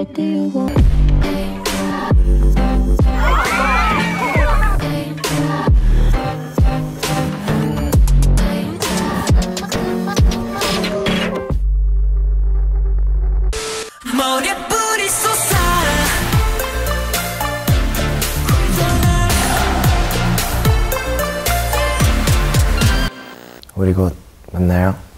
What do you want? 머리뿌리 솟아 우리 곧 만나요.